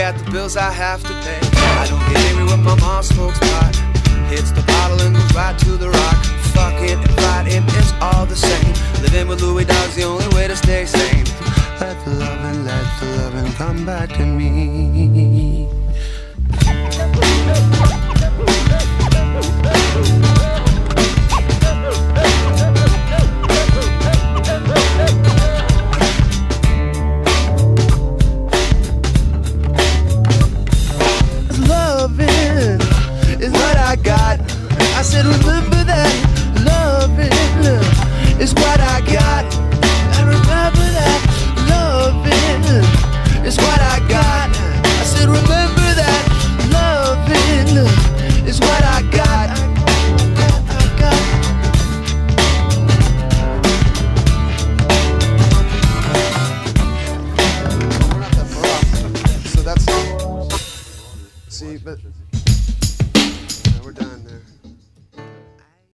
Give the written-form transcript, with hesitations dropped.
got the bills I have to pay. I don't get angry when my mom smokes pot, hits the bottle and goes right to the rock. Fucking and fighting, it's all the same. Living with Louis Dog's the only way to stay sane. Let the loving come back to me.